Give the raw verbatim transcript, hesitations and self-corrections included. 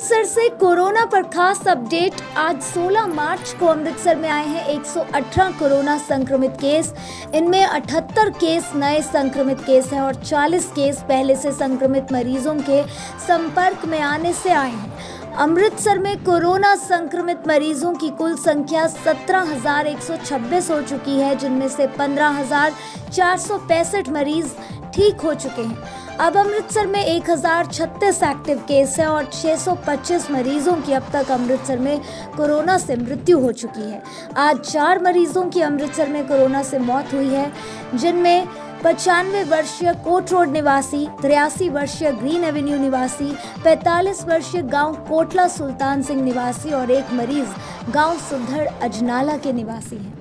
अमृतसर से कोरोना पर खास अपडेट। आज सोलह मार्च को अमृतसर में आए हैं एक सौ अठारह कोरोना संक्रमित केस। इनमें अठहत्तर केस नए संक्रमित केस हैं और चालीस केस पहले से संक्रमित मरीजों के संपर्क में आने से आए हैं। अमृतसर में कोरोना संक्रमित मरीजों की कुल संख्या सत्रह हजार एक सौ छब्बीस हो चुकी है, जिनमें से पंद्रह हजार चार सौ पैंसठ मरीज ठीक हो चुके हैं। अब अमृतसर में एक हजार छत्तीस एक्टिव केस है और छह सौ पच्चीस मरीजों की अब तक अमृतसर में कोरोना से मृत्यु हो चुकी है। आज चार मरीजों की अमृतसर में कोरोना से मौत हुई है, जिनमें पचानवे वर्षीय कोट रोड निवासी, तिरासी वर्षीय ग्रीन एवेन्यू निवासी, पैंतालीस वर्षीय गांव कोटला सुल्तान सिंह निवासी और एक मरीज गांव सुधड़ अजनाला के निवासी हैं।